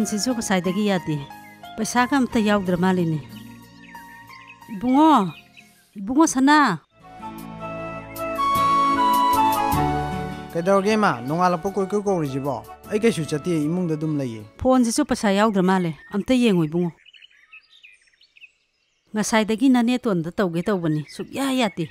ꯐꯣꯟꯁꯤꯁꯨ ꯉꯁꯥꯏꯗꯒꯤ ꯌꯥꯗꯦ ꯄꯩꯁꯥꯒ ꯑꯝꯇ ꯌꯥꯎꯗ꯭ꯔ ꯃꯥꯜꯂꯤꯅꯦ ꯏꯕꯨꯡꯉꯣ ꯁꯅꯥ ꯀꯩꯗꯧꯔꯒꯦ ꯏꯃꯥ ꯅꯣꯡꯉꯥꯜꯂꯛꯄ ꯀꯣꯏ ꯀꯧꯔꯤꯁꯤꯕꯣ ꯑꯩ ꯀꯩꯁꯨ ꯆꯠꯇꯦ ꯏꯃꯨꯡꯗ ꯑꯗꯨꯝ ꯂꯩꯌꯦ ꯐꯣꯟꯁꯤꯁꯨ ꯄꯩꯁꯥ ꯌꯥꯎꯗ꯭ꯔ ꯃꯥꯜꯂꯦ ꯑꯝꯇ ꯌꯦꯡꯉꯣ ꯏꯕꯨꯡꯉꯣ ꯉꯁꯥꯏꯗꯒꯤ ꯅꯅꯦꯇꯣꯟꯗ ꯇꯧꯒꯦ ꯇꯧꯕꯅꯤ ꯁꯨꯛꯌꯥ ꯌꯥꯗꯦ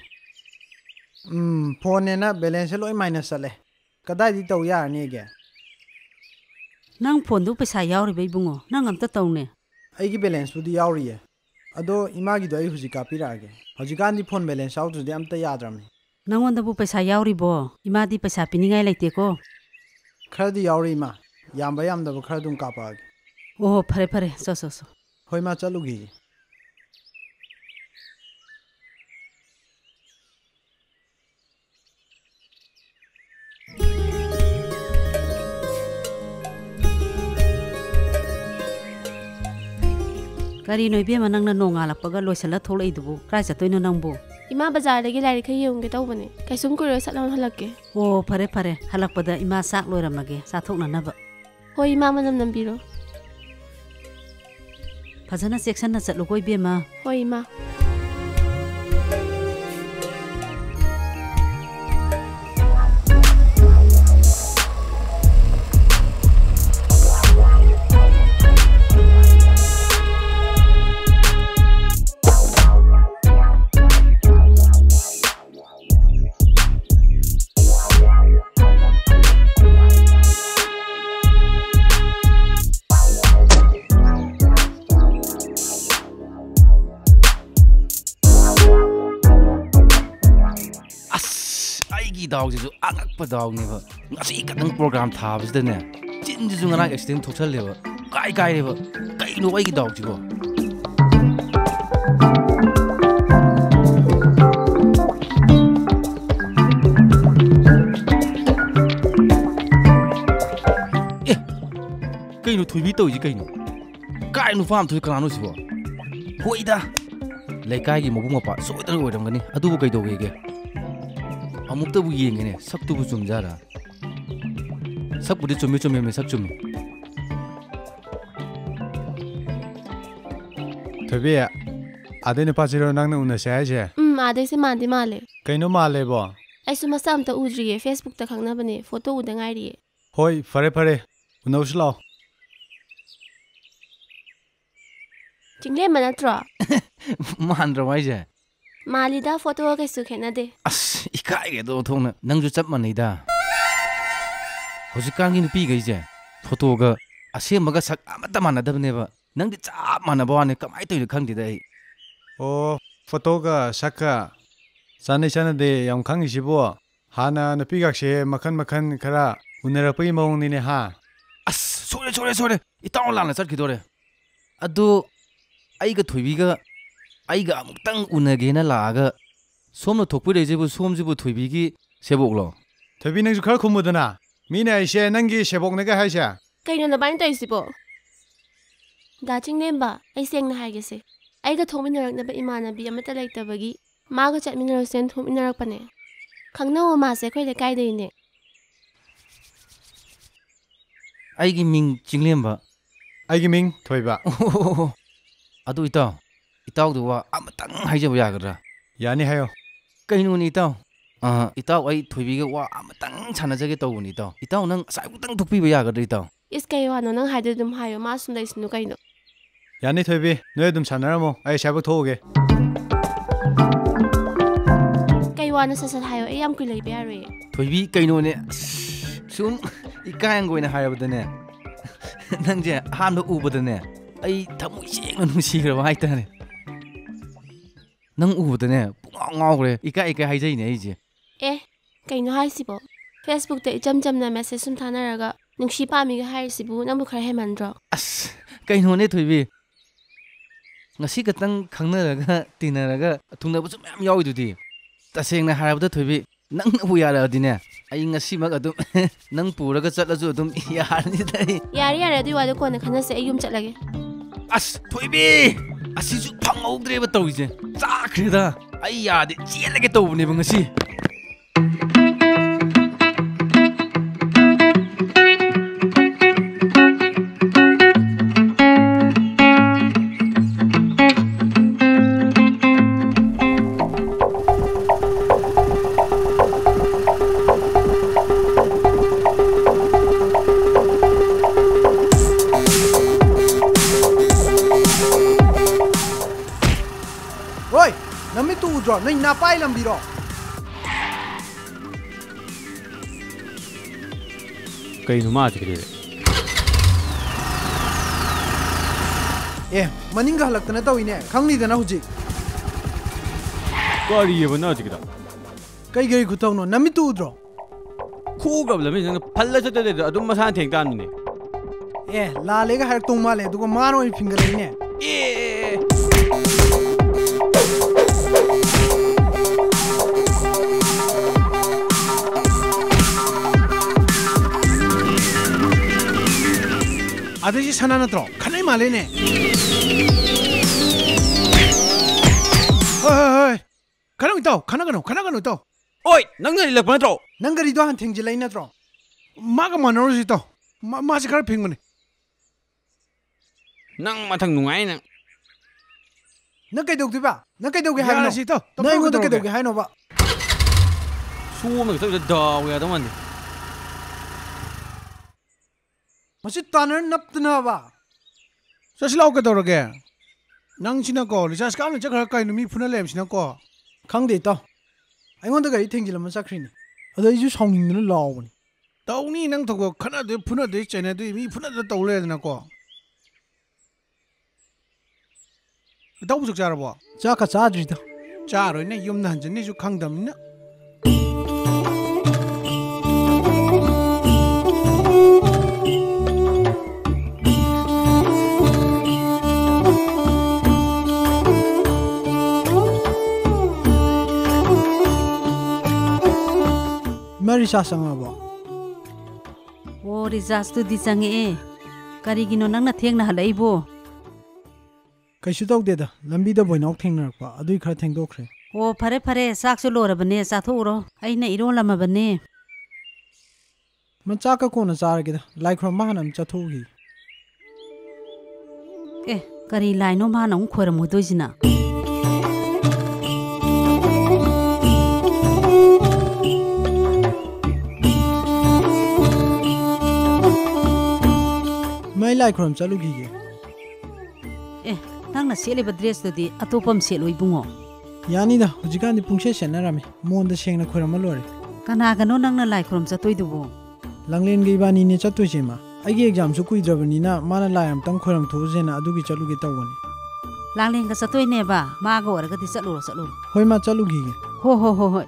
ꯐꯣꯟꯅꯦꯅ ꯕꯦꯂꯦꯟꯁꯁꯦ ꯂꯣꯏ ꯃꯥꯏꯅꯁ ꯆꯠꯂꯦ ꯀꯗꯥꯏꯗꯤ ꯇꯧ ꯌꯥꯔꯅꯤꯒꯦ ꯅꯪ ꯐꯣꯟꯗꯨ ꯄꯩꯁꯥ ꯌꯥꯎꯔꯤꯕ ꯏꯕꯨꯡꯉꯣ ꯅꯪ ꯑꯝꯇ ꯇꯧꯅꯦ ꯑꯩꯒꯤ ꯕꯦꯂꯦꯟꯁꯄꯨꯗꯤ ꯌꯥꯎꯔꯤꯌꯦ ꯑꯗꯣ ꯏꯃꯥꯒꯤꯗꯣ ꯑꯩ ꯍꯧꯖꯤꯛ ꯀꯥꯞꯄꯤꯔꯛꯑꯒꯦ ꯍꯧꯖꯤꯛꯀꯥꯟꯗꯤ ꯐꯣꯟ ꯕꯦꯂꯦꯟꯁ ꯌꯥꯎꯗ꯭ꯔꯗꯤ ꯑꯝꯇ ꯌꯥꯗ꯭ꯔꯕꯅꯤ ꯅꯪꯉꯣꯟꯗꯕꯨ ꯄꯩꯁꯥ ꯌꯥꯎꯔꯤꯕꯣ 이마ꯗꯤ ꯄꯩꯁꯥ ꯄꯤꯅꯤꯡꯉꯥꯏ ꯂꯩꯇꯦꯀꯣ ꯈꯔꯗꯤ ꯌꯥꯎꯔꯤ ꯏꯃꯥ ꯌꯥꯝꯕ ꯌꯥꯝꯗꯕ ꯈꯔ ꯑꯗꯨꯝ ꯀꯥꯞꯄꯛꯑꯒꯦ ꯑꯣ ꯐꯔꯦ ꯐꯔꯦ ꯆꯣ ꯍꯣꯏ ꯏꯃꯥ ꯆꯠꯂꯨꯈꯤꯒꯦ ꯀꯔꯤꯅꯣ ꯏꯕꯦꯝꯃ ꯅꯪꯅ ꯅꯣꯡꯉꯥꯜꯂꯛꯄꯒ ꯂꯣꯏꯁꯜꯂ ꯊꯣꯛꯂꯛꯏꯗꯨꯕꯨ ꯀꯥꯏ ꯆꯠꯇꯣꯏꯅꯣ ꯅꯪꯕꯨ ꯏꯃꯥ ꯕꯖꯥꯔꯗꯒꯤ ꯂꯥꯏꯔꯤꯛ ꯈꯔ ꯌꯦꯡꯒꯦ ꯇꯧꯕꯅꯦ ꯀꯩꯁꯨꯝ ꯀꯨꯏꯔꯣꯏ ꯁꯠ ꯂꯥꯎꯅ ꯍꯜꯂꯛꯀꯦ ꯑꯣ ꯐꯔꯦ ꯐꯔꯦ ꯍꯜꯂꯛꯄꯗ ꯏꯃꯥ ꯆꯥꯛ ꯂꯣꯏꯔꯝꯃꯒꯦ ꯆꯥꯊꯣꯛꯅꯅꯕ ꯍꯣꯏ ꯏꯃꯥ ꯃꯅꯝ ꯅꯝꯕꯤꯔꯣ ꯐꯖꯅ ꯆꯦꯛꯁꯟꯅ ꯆꯠꯂꯨꯀꯣ ꯏꯕꯦꯝꯃ ꯍꯣꯏ ꯏꯃꯥ 다우지도 아각바 다우네바 ngasi kadang program thabsidane 진지중 하나 accident thoksalleba kai reba kaino wai gi dawjibo kaino thoibi tawji kaino kaino fam thoi kanano sibo hoida lekai gi mobung mapa soidar oiramgani adubu kai dogege अमुक्तबु येंगेने सक्तुबु चुमजारा सक्पुदि चुम्मे मे सक चुम्मे थबे आदेने पाचिरो नांगने उनसे आइजे आदेसे मादि माले कइनो मालेबो आइसु मसामता उद्रिये Facebook ता खंगनाबने photo उदा ngairiye होय फरे उनौसलाव चिंगले मनत्रो मानद्र वाइजे मालिदा photo कैसु खेनादे अस इकाइगे दो थोंना नंगजु चप मनेदा होजिकांगी नुपी गइजे फोटोगा असेमगा सक अमता मानदबनेबा नंगदि चाप मानबाने कमाइ तोइ खंदिदा ai ओ फोटोगा सका चानै चानदे याम खंगिसिबो हाना नुपी गाक्से मखन खरा उनरपै मौंगनिने हा अस सोरे इताव लाना चटखिदोरे अदु आइगा थोइबिगा आइगा अमुक्तंग उनगेना लागा सोमनो थोकपुरेजेबु सोमजिबु थोइबिगी सेबोकलो थोइबि नंजु खर खुमुदना मीना आइसे नंगी सेबोकनगा हाइसा कइनो नबाइन तइसिबो दाचिंग नेम्बा आइ सेंगना हाइगेसे आइगा थोमिनरकनबा इमानबी अमता लैतबगी मागा चटमिनरसेन थोमिनरकपने खंगनाव मासे खैले काइदैने आइगी मिंग चिंगलेम्बा आइगी मिंग थोइबा अदु इताउदुवा अमतंग हाइजबो यागरा यानी हायो कइनोनि इताउ आई थोइबिगे वा अमतंग सानजगे तौबनि इताउ नंग साइबुतंग थुकपिबो यागरा इताउ इस कई वानो नंग हाइदे दुम हायो मा सुम दैसनु कइनो यानी थोइबि नोय दुम सानरमो आई साइबु थोगे कई वानो ससत हायो ए याम कुइ लैबे यारे थोइबि कइनोने सुम इकायंगोइना हायबदने नंजे हामनो उबदने आई थमुइ सेंगनो नुसिग्रबा हाइताने नंग उबदने पुंगावग्रे इका हाइजैने आइजे ए कइनो हाइसिबो फेसबुक ते इचम चमना मेसेज सुम थानारगा नुंसी पामिगा हाइसिबु नंबु खरा हेमनद्रो अस कइनोने Thoibi ngasi katang khangnaraga tinaraga thungnabu chu mem yawi tasengna harabda thoibi nang bu yara dine ai ngasi mag adum nang puraga chatlaju adum yarni dai yari adu wadu kona khanase ayum chatlage as thoibi asisu phangowdreba tawije chakrida ai yade chelage tawbne ngasi ꯂꯝꯕꯤꯔꯣ ꯅꯣꯏ ꯅꯥꯄꯥꯏ ꯂꯝꯕꯤꯔꯣ ꯀꯩꯅꯣ ꯃꯥꯁꯤ ꯀꯩꯗꯧꯔꯦ ꯑꯦ ꯃꯅꯤꯡꯒ ꯍꯜꯂꯛꯇꯅ ꯇꯧꯏꯅꯦ ꯈꯪꯅꯤꯗꯅ ꯍꯧꯖꯤꯛ ꯀꯔꯤꯑꯕ ꯅꯪ ꯍꯧꯖꯤꯛꯀꯤꯗꯣ ꯀꯩ ꯀꯔꯤ ꯈꯨꯇꯧꯅꯣ ꯅꯃꯤꯠꯇꯨ ꯎꯗ꯭ꯔꯣ ꯈꯨꯈ꯭ꯔꯕ ꯂꯝꯕꯤ ꯅꯪꯅ ꯐꯜꯂ ꯆꯠꯇꯗꯩꯗ ꯑꯗꯨꯝ ꯃꯁꯥꯅ ꯊꯦꯡ ꯇꯥꯕꯅꯤꯅꯦ ꯑꯦ ꯂꯥꯜꯂꯦꯒ ꯍꯥꯏꯔꯛꯇꯧ ꯃꯥꯜꯂꯦ ꯑꯗꯨꯒ ꯃꯥꯅ ꯑꯣꯏꯅ ꯐꯤꯡꯒꯠꯂꯛꯏꯅꯦ ꯑꯦ ꯑꯗꯩꯁꯤ ꯁꯅꯥ ꯅꯠꯇ꯭ꯔꯣ ꯈꯟꯅꯩ ꯃꯥꯜꯂꯦꯅꯦ ꯍꯣꯏ ꯈꯟꯅꯧ ꯏꯇꯥꯎ ꯈꯟꯅꯒꯅꯨ ꯏꯇꯥꯎ ꯑꯣꯏ ꯅꯪꯅ ꯏꯜꯂꯛꯄ ꯅꯠꯇ꯭ꯔꯣ ꯅꯪ ꯒꯥꯔꯤꯗꯣ ꯍꯥꯟꯅ ꯊꯦꯡꯖꯤꯜꯂꯛꯏ ꯅꯠꯇ꯭ꯔꯣ ꯃꯥꯒ ꯃꯥꯟꯅꯔꯨꯁꯤ ꯏꯇꯥꯎ ꯃꯥꯁꯤ ꯈꯔ ꯐꯤꯡꯕꯅꯤ ꯅꯪ ꯃꯊꯪ ꯅꯨꯡꯉꯥꯏ ꯅꯪ ꯀꯩꯗꯧꯗꯣꯏꯕ ꯅꯪ ꯀꯩꯗꯧꯒꯦ ꯍꯥꯏꯕꯅꯣ ꯅꯪ ꯑꯩꯉꯣꯟꯗ ꯀꯩꯗꯧꯒꯦ ꯍꯥꯏꯅꯣꯕ ꯁꯣꯝꯅꯒ ꯆꯠꯄꯗ ꯗꯥꯎ ꯌꯥꯗꯧ ꯃꯥꯟꯗꯦ ꯃꯁꯤ ꯇꯥꯟꯅꯔ ꯅꯞꯇꯅꯕ ꯆꯠꯁꯤ ꯂꯥꯛꯑꯣ ꯀꯩꯗꯧꯔꯒꯦ ꯅꯪꯁꯤꯅꯀꯣ ꯔꯤꯆꯥꯔꯖ ꯀꯥꯞꯅ ꯆꯠꯈ꯭ꯔ ꯀꯩꯅꯣ ꯃꯤ ꯐꯨꯅ ꯂꯩꯔꯝꯁꯤꯅꯀꯣ ꯈꯪꯗꯦ ꯏꯇꯥꯎ ꯑꯩꯉꯣꯟꯗ ꯒꯥꯔꯤ ꯊꯦꯡꯖꯤꯜꯂꯝꯃ ꯆꯠꯈ꯭ꯔꯤꯅꯤ ꯑꯗꯣ ꯑꯩꯁꯨ ꯁꯥꯎꯅꯤꯡꯗꯅ ꯂꯥꯎꯕꯅꯤ ꯇꯧꯅꯤ ꯅꯪ ꯊꯣꯛꯄ ꯈꯠꯅꯗꯣꯏ ꯐꯨꯅꯗꯣꯏ ꯆꯩꯅꯗꯣꯏ ꯃꯤ ꯐꯨꯅꯗ ꯇꯧ ꯂꯩꯔꯗꯅꯀꯣ ꯏꯇꯥꯎꯕꯨ ꯆꯥꯛ ꯆꯥꯔꯕꯣ ꯆꯥꯛꯀ ꯆꯥꯗ꯭ꯔꯤꯗ ꯆꯥꯔꯣꯏꯅꯦ ꯌꯨꯝꯗ ꯍꯟꯖꯟꯅꯤꯁꯨ ꯈꯪꯗꯕꯅꯤꯅ ꯃꯥ ꯔꯤꯆꯥꯔꯖ ꯆꯪꯉꯕꯣ ꯑꯣ ꯔꯤꯆꯥꯔꯖꯇꯨꯗꯤ ꯆꯪꯉꯛꯑꯦ ꯀꯔꯤꯒꯤꯅꯣ ꯅꯪꯅ ꯊꯦꯡꯅ ꯍꯜꯂꯛꯏꯕꯣ ꯀꯩꯁꯨ ꯇꯧꯗꯦꯗ ꯂꯝꯕꯤꯗ ꯕꯣꯏꯅꯥꯎ ꯊꯦꯡꯅꯔꯛꯄ ꯑꯗꯨꯏ ꯈꯔ ꯊꯦꯡꯗꯣꯛꯈ꯭ꯔꯦ ꯑꯣ ꯐꯔꯦ ꯐꯔꯦ ꯆꯥꯛꯁꯨ ꯂꯣꯏꯔꯕꯅꯦ ꯆꯥꯊꯣꯛꯎꯔꯣ ꯑꯩꯅ ꯏꯔꯣꯜꯂꯝꯃꯕꯅꯦ ꯆꯥꯛꯀ ꯀꯣꯟꯅ ꯆꯥꯔꯒꯦꯗ ꯂꯥꯏ ꯈꯨꯔꯨꯝꯕ ꯍꯥꯟꯅ ꯑꯃ ꯆꯠꯊꯣꯛꯎꯈꯤ ꯑꯦ ꯀꯔꯤ ꯂꯥꯏꯅꯣ ꯃꯥꯅ ꯑꯃꯨꯛ ꯈꯣꯏꯔꯝꯃꯨꯗꯣꯏꯁꯤꯅ ꯃꯩ ꯂꯥꯏ ꯈꯨꯔꯨꯝ ꯆꯠꯂꯨꯈꯤꯒꯦ ꯑꯦ ꯅꯪꯅ ꯁꯦꯠꯂꯤꯕ ꯗ꯭ꯔꯦꯁꯇꯨꯗꯤ ꯑꯇꯣꯞꯄ ꯑꯃ ꯁꯦꯠꯂꯣ ꯏꯕꯨꯡꯉꯣ ꯌꯥꯅꯤꯗ ꯍꯧꯖꯤꯛꯀꯥꯟꯗꯤ ꯄꯨꯡꯁꯦꯠ ꯁꯦꯠꯅꯔꯝꯃꯤ ꯃꯣꯟꯗ ꯁꯦꯡꯅ ꯈꯣꯏꯔꯝꯃ ꯂꯣꯏꯔꯦ ꯀꯅꯥꯒꯅꯣ ꯅꯪꯅ ꯂꯥꯏ ꯈꯨꯔꯨꯝ ꯆꯠꯇꯣꯏꯗꯨꯕꯣ ꯂꯪꯂꯦꯟꯒ ꯏꯕꯥꯅꯤꯅꯦ ꯆꯠꯇꯣꯏꯁꯦ ꯃꯥ ꯑꯩꯒꯤ ꯑꯦꯛꯖꯥꯝꯁꯨ ꯀꯨꯏꯗ꯭ꯔꯕꯅꯤꯅ ꯃꯥꯅ ꯂꯥꯏ ꯑꯃꯇꯪ ꯈꯣꯏꯔꯝꯊꯣꯛꯎꯁꯦꯅ ꯑꯗꯨꯒꯤ ꯆꯠꯂꯨꯒꯦ ꯇꯧꯕꯅꯤ ꯂꯥꯡꯂꯦꯟꯒ ꯆꯠꯇꯣꯏꯅꯦꯕ ꯃꯥꯒ ꯑꯣꯏꯔꯒꯗꯤ ꯆꯠꯂꯨꯔꯣ ꯍꯣꯏ ꯃꯥ ꯆꯠꯂꯨꯈꯤꯒꯦ ꯍꯣꯏ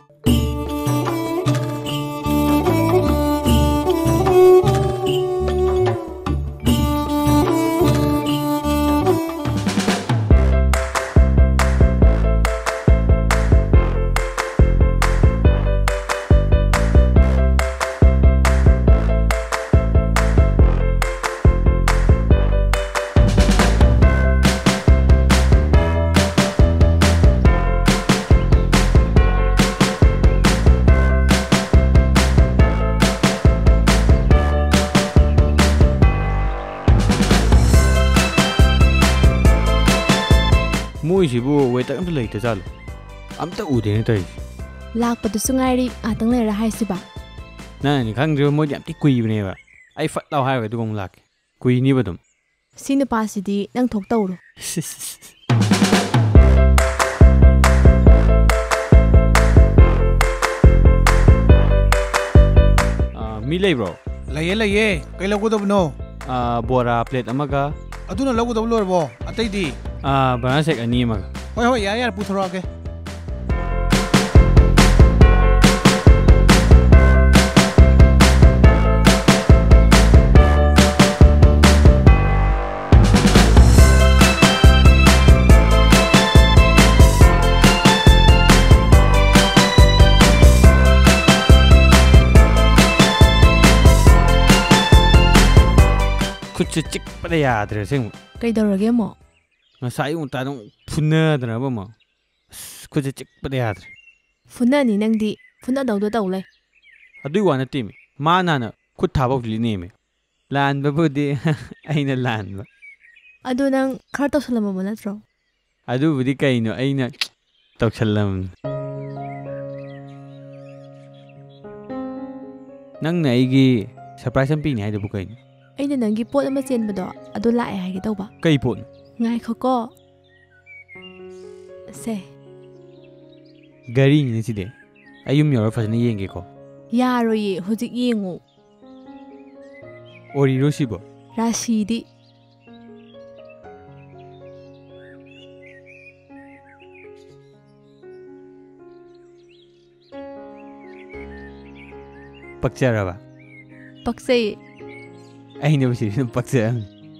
ꯃꯣꯏꯁꯤꯕꯨ ꯋꯦꯇꯔ ꯑꯝꯇ ꯂꯩꯇ ꯖꯥꯠꯂꯣ ꯑꯝꯇ ꯎꯗꯦꯅꯦ ꯇꯧꯔꯤꯁꯦ ꯂꯥꯛꯄꯗꯨꯁꯨ ꯉꯥꯏꯔꯤ ꯉꯥꯛꯇꯪ ꯂꯩꯔ ꯍꯥꯏꯁꯤꯕ ꯅꯪꯅꯤ ꯈꯪꯗ꯭ꯔꯤꯕ ꯃꯣꯏꯗꯤ ꯌꯥꯝ ꯊꯤ ꯀꯨꯏꯕꯅꯦꯕ ꯑꯩ ꯐꯠ ꯂꯥꯎ ꯍꯥꯏꯔꯒ ꯑꯗꯨꯒ ꯑꯃꯨꯛ ꯂꯥꯛꯀꯦ ꯀꯨꯏꯅꯤꯕ ꯑꯗꯨꯝ ꯁꯤ ꯅꯨꯄꯥꯁꯤꯗꯤ ꯅꯪ ꯊꯣꯛ ꯇꯧꯔꯣ ꯃꯤ ꯂꯩꯕ꯭ꯔꯣ ꯂꯩꯌꯦ ꯀꯩ ꯂꯧꯒꯗꯕꯅꯣ ꯕꯣꯔꯥ ꯄ꯭ꯂꯦꯠ ꯑꯃꯒ ꯑꯗꯨꯅ ꯂꯧꯒꯗꯕ ꯂꯣꯏꯔꯕꯣ ꯑꯇꯩꯗꯤ ꯕꯅꯥꯅ ꯁꯦꯛ 2 ꯑꯃꯒ ꯍꯣꯏ ꯌꯥꯔꯦ ꯄꯨꯊꯣꯔꯛꯑꯒꯦ ꯈꯨꯠꯁꯦ ꯆꯤꯛꯄꯗ ꯌꯥꯗ꯭ꯔꯦ ꯑꯁꯦꯡꯕ ꯀꯩꯗꯧꯔꯒꯦ ꯑꯃꯨꯛ ꯉꯁꯥꯏ ꯑꯌꯨꯛ ꯉꯟꯇꯥ ꯑꯗꯨꯝ ꯐꯨꯅꯗꯅꯕ ꯑꯃ ꯈꯨꯠꯁꯦ ꯆꯤꯛꯄꯗ ꯌꯥꯗ꯭ꯔꯦ ꯐꯨꯅꯅꯤ ꯅꯪꯗꯤ ꯐꯨꯅꯗꯧꯗꯣ ꯇꯧ ꯂꯩ ꯑꯗꯨꯏ ꯋꯥ ꯅꯠꯇꯦꯃꯤ ꯃꯥꯅ ꯍꯥꯟꯅ ꯈꯨꯠ ꯊꯥꯕ ꯍꯧꯖꯤꯛꯅꯦꯃꯤ ꯂꯥꯟꯕꯕꯨꯗꯤ ꯑꯩꯅ ꯂꯥꯟꯕ ꯑꯗꯨ ꯅꯪ ꯈꯔ ꯇꯧꯁꯜꯂꯝꯃꯕ ꯅꯠꯇ꯭ꯔꯣ ꯑꯗꯨꯕꯨꯗꯤ ꯀꯩꯅꯣ ꯑꯩꯅ ꯇꯧꯁꯜꯂꯝꯕꯅꯤ ꯅꯪꯅ ꯑꯩꯒꯤ ꯁꯔꯄ꯭ꯔꯥꯏꯖ ꯑꯃ ꯄꯤꯅꯤ ꯍꯥꯏꯗꯨꯕꯨ ꯀꯩꯅꯣ ꯑꯩꯅ ꯅꯪꯒꯤ ꯄꯣꯠ ꯑꯃ ꯆꯦꯟꯕꯗꯣ ꯑꯗꯨ ꯂꯥꯛꯑꯦ ꯍꯥꯏꯒꯦ ꯇꯧꯕ ꯀꯩ ꯄꯣꯠꯅꯣ ꯉꯥꯏꯈꯣꯀꯣ ꯁꯦ ꯒꯥꯔꯤꯅꯤꯅꯦ ꯁꯤꯗꯤ ꯑꯩ ꯌꯨꯝ ꯌꯧꯔ ꯐꯖꯅ ꯌꯦꯡꯒꯦꯀꯣ ꯌꯥꯔꯣꯏꯌꯦ ꯍꯧꯖꯤꯛ ꯌꯦꯡꯉꯨ ꯑꯣꯏꯔꯤꯔꯣ ꯁꯤꯕꯣ ꯔꯥꯁꯤꯗꯤ ꯄꯛꯆꯔꯕ ꯄꯛꯆꯩꯌꯦ ꯑꯩꯅꯕꯨ ꯁꯤꯗꯤ ꯑꯗꯨꯝ ꯄꯛꯆꯔꯝꯅꯤ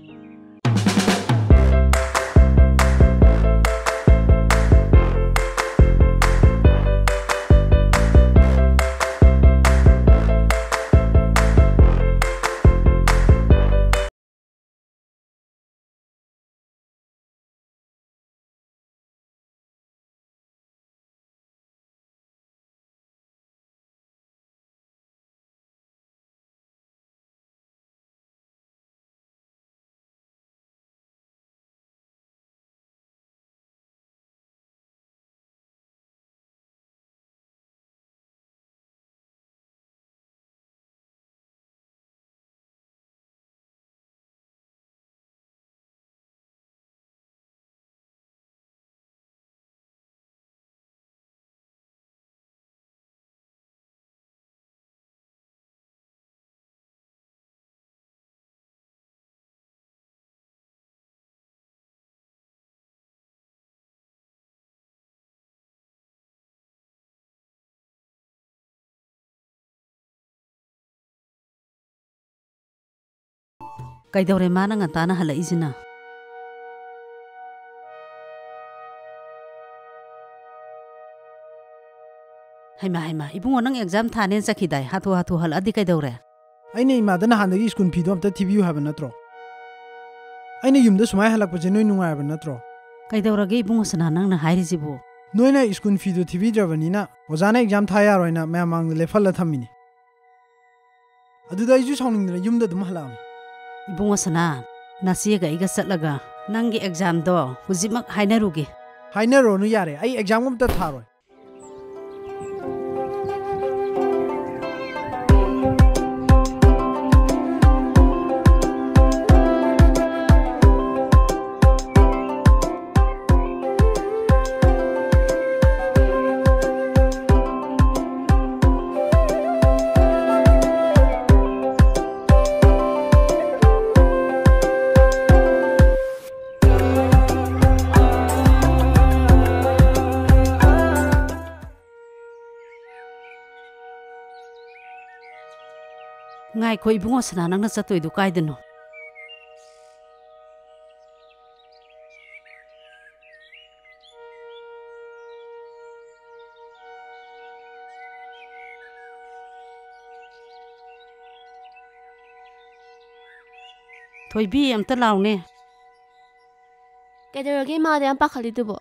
ꯀꯩꯗꯧꯔꯦ ꯃꯥꯅ ꯉꯟꯇꯥꯅ ꯍꯜꯂꯛꯏꯁꯤꯅ ꯍꯩꯃꯥ ꯏꯕꯨꯡꯉꯣ ꯅꯪ ꯑꯦꯛꯖꯥꯝ ꯊꯥꯅꯦꯅ ꯆꯠꯈꯤꯗꯥꯏ ꯍꯥꯊꯨ ꯍꯜꯂꯛꯑꯗꯤ ꯀꯩꯗꯧꯔꯦ ꯑꯩꯅ ꯏꯃꯥꯗ ꯅꯍꯥꯟꯗꯒꯤ ꯁ꯭ꯀꯨꯜ ꯐꯤꯗꯣ ꯑꯝꯇ ꯊꯤꯕꯤꯌꯨ ꯍꯥꯏꯕ ꯅꯠꯇ꯭ꯔꯣ ꯑꯩꯅ ꯌꯨꯝꯗ ꯁꯨꯃꯥꯏꯅ ꯍꯜꯂꯛꯄꯁꯦ ꯅꯣꯏ ꯅꯨꯡꯉꯥꯏꯕ ꯅꯠꯇ꯭ꯔꯣ ꯀꯩꯗꯧꯔꯒꯦ ꯏꯕꯨꯡꯉꯣ ꯁꯅꯥ ꯅꯪꯅ ꯍꯥꯏꯔꯤꯁꯤꯕꯨ ꯅꯣꯏꯅ ꯁ꯭ꯀꯨꯜ ꯐꯤꯗꯣ ꯊꯤꯕꯤꯗ꯭ꯔꯕꯅꯤꯅ ꯑꯣꯖꯥꯅ ꯑꯦꯛꯖꯥꯝ ꯊꯥ ꯌꯥꯔꯣꯏꯅ ꯃꯌꯥꯝ ꯃꯥꯡꯗ ꯂꯦꯞꯍꯜꯂ ꯊꯝꯃꯤꯅꯤ ꯑꯗꯨꯗ ꯑꯩꯁꯨ ꯁꯥꯎꯅꯤꯡꯗꯅ ꯌꯨꯝꯗ ꯑꯗꯨꯝ ꯍꯜꯂꯛꯑꯝꯃꯤ ꯏꯕꯨꯡꯉꯣ ꯁꯅꯥ ꯅꯆꯦꯒ ꯑꯩꯒ ꯆꯠꯂꯒ ꯅꯪꯒꯤ ꯑꯦꯛꯖꯥꯝꯗꯣ ꯍꯧꯖꯤꯛꯃꯛ ꯍꯥꯏꯅꯔꯨꯒꯦ ꯍꯥꯏꯅꯔꯣꯅꯨ ꯌꯥꯔꯦ ꯑꯩ ꯑꯦꯛꯖꯥꯝ ꯑꯝꯇ ꯊꯥꯔꯣꯏ ꯉꯥꯏꯈꯣ ꯏꯕꯨꯡꯉꯣ ꯁꯅꯥ ꯅꯪꯅ ꯆꯠꯇꯣꯏꯗꯣ ꯀꯥꯏꯗꯅꯣ ꯊꯣꯏꯕꯤ ꯑꯝꯇ ꯂꯥꯎꯅꯦ ꯀꯩꯗꯧꯔꯒꯦ ꯏꯃꯥꯗ ꯌꯥꯝ ꯄꯥꯈꯠꯂꯤꯗꯨꯕꯣ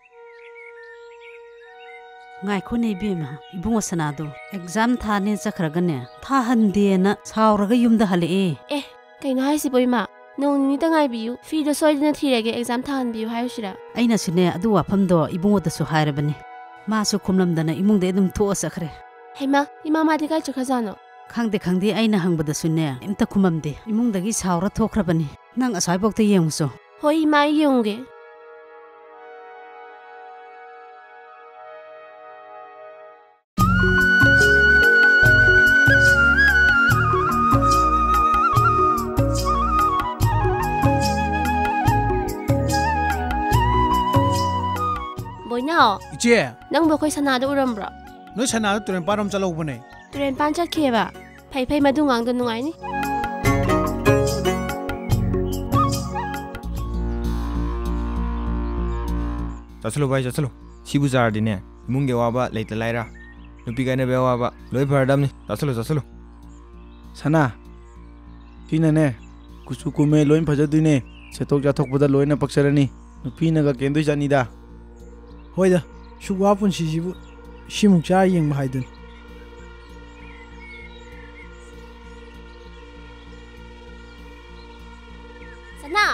ꯉꯥꯏꯈꯣꯅꯦ ꯏꯕꯦꯝꯃ ꯏꯕꯨꯡꯉꯣ ꯁꯅꯥꯗꯣ ꯑꯦꯛꯖꯥꯝ ꯊꯥꯅꯦ ꯆꯠꯈ꯭ꯔꯒꯅꯦ ꯊꯥꯍꯟꯗꯦꯅ ꯁꯥꯎꯔꯒ ꯌꯨꯝꯗ ꯍꯜꯂꯛꯑꯦ ꯑꯦ ꯀꯩꯅꯣ ꯍꯥꯏꯁꯤꯕꯣ ꯏꯃꯥ ꯅꯣꯡ ꯅꯤꯅꯤꯇ ꯉꯥꯏꯕꯤꯌꯨ ꯐꯤꯗꯣ ꯁꯣꯏꯗꯅ ꯊꯤꯔꯒꯦ ꯑꯦꯛꯖꯥꯝ ꯊꯥꯍꯟꯕꯤꯌꯨ ꯍꯥꯏꯔꯨꯁꯤꯔꯥ ꯑꯩꯅꯁꯨꯅꯦ ꯑꯗꯨ ꯋꯥꯐꯝꯗꯣ ꯏꯕꯨꯡꯉꯣꯗꯁꯨ ꯍꯥꯏꯔꯕꯅꯤ ꯃꯥꯁꯨ ꯈꯨꯝꯂꯝꯗꯅ ꯏꯃꯨꯡꯗꯩ ꯑꯗꯨꯝ ꯊꯣꯛꯑ ꯆꯠꯈ꯭ꯔꯦ ꯍꯩꯃꯥ ꯏꯃꯥ ꯃꯥꯗꯤ ꯀꯥꯏ ꯆꯠꯈ꯭ꯔꯖꯥꯠꯅꯣ ꯈꯪꯗꯦ ꯑꯩꯅ ꯍꯪꯕꯗꯁꯨꯅꯦ ꯑꯝꯇ ꯈꯨꯝꯃꯝꯗꯦ ꯏꯃꯨꯡꯗꯒꯤ ꯁꯥꯎꯔ ꯊꯣꯛꯈ꯭ꯔꯕꯅꯤ ꯅꯪ ꯑꯁ꯭ꯋꯥꯏꯐꯥꯎꯇ ꯌꯦꯡꯉꯨꯆꯣ ꯍꯣꯏ ꯏꯃꯥ ꯑꯩ ꯌꯦꯡꯉꯨꯒꯦ ꯕꯣꯏꯅꯥꯎ ꯏꯆꯦ ꯅꯪꯕꯨ ꯑꯩꯈꯣꯏ ꯁꯅꯥꯗ ꯎꯔꯝꯕ꯭ꯔꯣ ꯅꯣꯏ ꯁꯅꯥꯗ ꯇꯨꯔꯦꯟ ꯄꯥꯔꯣꯝ ꯆꯠꯂꯧꯕꯅꯦ ꯇꯨꯔꯦꯟꯄꯥꯟ ꯆꯠꯈꯤꯑꯕ ꯐꯩ ꯃꯗꯨ ꯉꯥꯡꯗꯣ ꯅꯨꯡꯉꯥꯏꯅꯤ ꯆꯠꯁꯜꯂꯨ ꯚꯥꯏ ꯆꯠꯁꯜꯂꯨ ꯁꯤꯕꯨ ꯆꯥꯔꯗꯤꯅꯦ ꯏꯃꯨꯡꯒꯤ ꯑꯋꯥꯕ ꯂꯩꯇ ꯂꯥꯏꯔ ꯅꯨꯄꯤ ꯀꯥꯏꯅꯕꯒꯤ ꯑꯋꯥꯕ ꯂꯣꯏ ꯐꯔꯗꯝꯅꯤ ꯆꯠꯁꯜꯂꯨ ꯁꯅꯥ ꯁꯤꯅꯅꯦ ꯀꯨꯆꯨ ꯀꯨꯃꯦ ꯂꯣꯏ ꯐꯖꯗꯣꯏꯅꯦ ꯁꯦꯠꯊꯣꯛ ꯆꯥꯊꯣꯛꯄꯗ ꯂꯣꯏꯅ ꯄꯛꯆꯔꯅꯤ ꯅꯨꯄꯤꯅꯒ ꯀꯦꯟꯗꯣꯏ ꯆꯠꯅꯤꯗ ꯍꯣꯏꯗ ꯁꯨꯛꯋꯥ ꯄꯨꯟꯁꯤꯁꯤꯕꯨ ꯁꯤꯃꯨꯛ ꯆꯥꯔ ꯌꯦꯡꯕ ꯍꯥꯏꯗꯨꯅꯤ ꯁꯅꯥ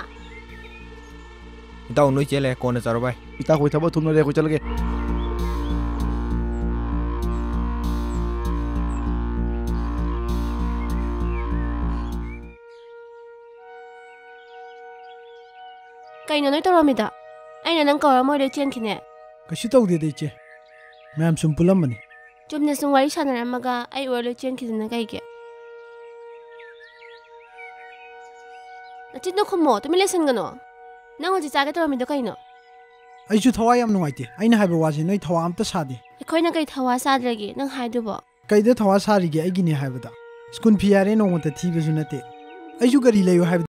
ꯏꯇꯥꯎ ꯅꯣꯏ ꯆꯦꯜꯂꯦ ꯀꯣꯟꯅ ꯆꯥꯔꯣ ꯚꯥꯏ ꯏꯇꯥ ꯑꯩꯈꯣꯏ ꯊꯕꯛ ꯊꯨꯝꯅꯔꯦ ꯑꯩꯈꯣꯏ ꯆꯠꯂꯒꯦ ꯀꯩꯅꯣ ꯅꯣꯏ ꯇꯧꯔꯝꯃꯤꯗ ꯑꯩꯅ ꯅꯪ ꯀꯧꯔ ꯃꯣꯏꯗ ꯆꯦꯟꯈꯤꯅꯦ ꯀꯩꯁꯨ ꯇꯧꯗꯦꯗ ꯏꯆꯦ ꯃꯌꯥꯝ ꯁꯨꯝ ꯄꯨꯜꯂꯝꯕꯅꯤ ꯆꯨꯝꯅ ꯁꯨꯝ ꯋꯥꯔꯤ ꯁꯥꯟꯅꯔꯝꯃꯒ ꯑꯩ ꯑꯣꯏ ꯂꯣꯏ ꯆꯦꯟꯈꯤꯗꯅ ꯀꯩꯒꯤ ꯅꯆꯤꯟꯗꯣ ꯈꯨꯝꯃꯣ ꯇꯨꯃꯤꯟ ꯂꯩꯁꯟꯒꯅꯣ ꯅꯪ ꯍꯧꯖꯤꯛ ꯆꯥꯒꯦ ꯇꯧꯔꯝꯃꯤꯗꯣ ꯀꯩꯅꯣ ꯑꯩꯁꯨ ꯊꯋꯥꯏ ꯌꯥꯝ ꯅꯨꯡꯉꯥꯏꯇꯦ ꯑꯩꯅ ꯍꯥꯏꯕ ꯋꯥꯁꯦ ꯅꯣꯏ ꯊꯋꯥ ꯑꯝꯇ ꯁꯥꯗꯦ ꯑꯩꯈꯣꯏꯅ ꯀꯩ ꯊꯋꯥ ꯁꯥꯗ꯭ꯔꯒꯦ ꯅꯪ ꯍꯥꯏꯗꯨꯕꯣ ꯀꯩꯗ ꯊꯋꯥ ꯁꯥꯔꯤꯒꯦ ꯑꯩꯒꯤꯅꯦ ꯍꯥꯏꯕꯗ ꯁ꯭ꯀꯨꯜ ꯐꯤ ꯌꯥꯔꯦ ꯅꯣꯡꯃꯇ ꯊꯤꯕꯁꯨ ꯅꯠꯇꯦ ꯑꯩꯁꯨ ꯒꯥꯔꯤ ꯂꯩꯌꯨ ꯍꯥꯏꯕꯗ